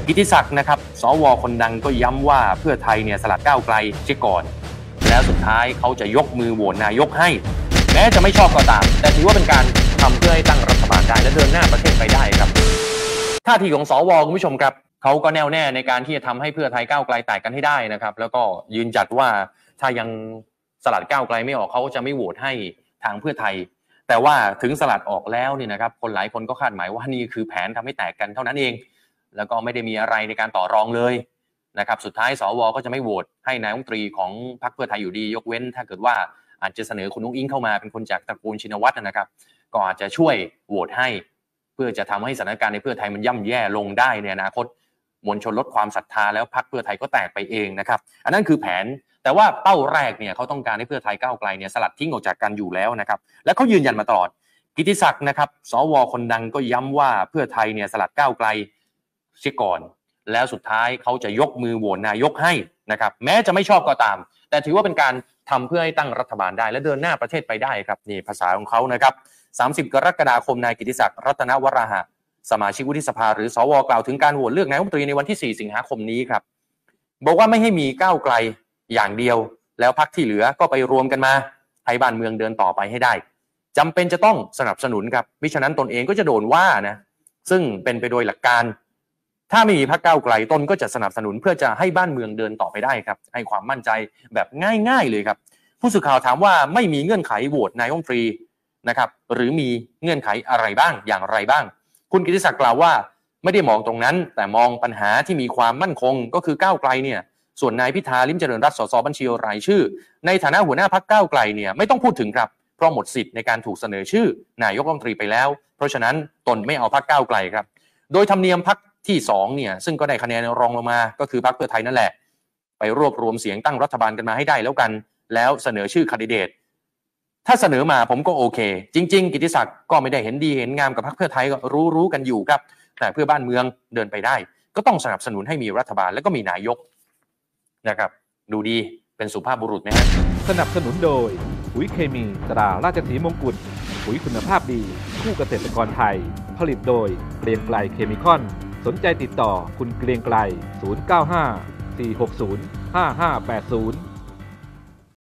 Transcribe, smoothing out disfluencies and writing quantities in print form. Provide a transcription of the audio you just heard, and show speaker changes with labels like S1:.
S1: กิติศักดิ์นะครับสวคนดังก็ย้ำว่าเพื่อไทยเนี่ยสลัดก้าวไกลเสียก่อนแล้วสุดท้ายเขาจะยกมือโหวตนายกให้แม้จะไม่ชอบก็ตามแต่ถือว่าเป็นการทำเพื่อให้ตั้งรัฐบาลได้และเดินหน้าประเทศไปได้ครับท่าทีของสวคุณผู้ชมครับเขาก็แน่วแน่ในการที่จะทำให้เพื่อไทยก้าวไกลแตกกันให้ได้นะครับแล้วก็ยืนจัดว่าถ้ายังสลัดก้าวไกลไม่ออกเขาจะไม่โหวตให้ทางเพื่อไทยแต่ว่าถึงสลัดออกแล้วเนี่ยนะครับคนหลายคนก็คาดหมายว่านี่คือแผนทำให้แตกกันเท่านั้นเองแล้วก็ไม่ได้มีอะไรในการต่อรองเลยนะครับสุดท้ายสวก็จะไม่โหวตให้นายกรัฐมนตรีของพรรคเพื่อไทยอยู่ดียกเว้นถ้าเกิดว่าอาจจะเสนอคุณนุ้งอิงเข้ามาเป็นคนจากตระกูลชินวัตรนะครับก็อาจจะช่วยโหวตให้เพื่อจะทำให้สถานการณ์ในเพื่อไทยมันย่ำแย่ลงได้ในอนาคตมวลชนลดความศรัทธาแล้วพรรคเพื่อไทยก็แตกไปเองนะครับอันนั้นคือแผนแต่ว่าเป้าแรกเนี่ยเขาต้องการให้เพื่อไทยก้าวไกลเนี่ยสลัดทิ้งออกจากกันอยู่แล้วนะครับและเขายืนยันมาตลอดกิติศักดิ์นะครับสวคนดังก็ย้ำว่าเพื่อไทยเนี่ยสลัดก้าวไกลเสียก่อนแล้วสุดท้ายเขาจะยกมือโหวตนายกให้นะครับแม้จะไม่ชอบก็ตามแต่ถือว่าเป็นการทำเพื่อให้ตั้งรัฐบาลได้และเดินหน้าประเทศไปได้ครับนี่ภาษาของเขานะครับ30 กรกฎาคมนายกิติศักดิ์รัตนวราหะสมาชิกวุฒิสภาหรือสวกล่าวถึงการโหวตเลือกนายกรัฐมนตรีในวันที่4 สิงหาคมนี้ครับบอกว่าไม่ให้มีก้าวไกลอย่างเดียวแล้วพรรคที่เหลือก็ไปรวมกันมาให้บ้านเมืองเดินต่อไปให้ได้จำเป็นจะต้องสนับสนุนครับมิฉะนั้นตนเองก็จะโดนว่านะซึ่งเป็นไปโดยหลักการถ้าไม่มีพรรคก้าวไกลตนก็จะสนับสนุนเพื่อจะให้บ้านเมืองเดินต่อไปได้ครับให้ความมั่นใจแบบง่ายๆเลยครับผู้สื่อข่าวถามว่าไม่มีเงื่อนไขโหวตนายกรัฐมนตรีนะครับหรือมีเงื่อนไขอะไรบ้างอย่างไรบ้างคุณกิติศักดิ์กล่าวว่าไม่ได้มองตรงนั้นแต่มองปัญหาที่มีความมั่นคงก็คือก้าวไกลเนี่ยส่วนนายพิธาลิ้มเจริญรัตน์สสบัญชีรายชื่อในฐานะหัวหน้าพรรคก้าวไกลเนี่ยไม่ต้องพูดถึงครับเพราะหมดสิทธิ์ในการถูกเสนอชื่อนายกรัฐมนตรีไปแล้วเพราะฉะนั้นตนไม่เอาพรรคก้าวไกลครับโดยธรรมเนียมพรรคที่2เนี่ยซึ่งก็ได้คะแนนรองลงมาก็คือพรรคเพื่อไทยนั่นแหละไปรวบรวมเสียงตั้งรัฐบาลกันมาให้ได้แล้วกันแล้วเสนอชื่อแคนดิเดตถ้าเสนอมาผมก็โอเคจริงๆกิติศักดิ์ก็ไม่ได้เห็นดีเห็นงามกับพรรคเพื่อไทยก็รู้กันอยู่ครับแต่เพื่อบ้านเมืองเดินไปได้ก็ต้องสนับสนุนให้มีรัฐบาลและก็มีนายกนะครับดูดีเป็นสุภาพบุรุษไหมฮะ
S2: สนับสนุนโดยปุ๋ยเคมีตราราชสีมงกุฎปุ๋ยคุณภาพดีคู่เกษตรกรไทยผลิตโดยเกรียงไกรเคมีคอนสนใจติดต่อคุณเกรียงไกร095 460 5580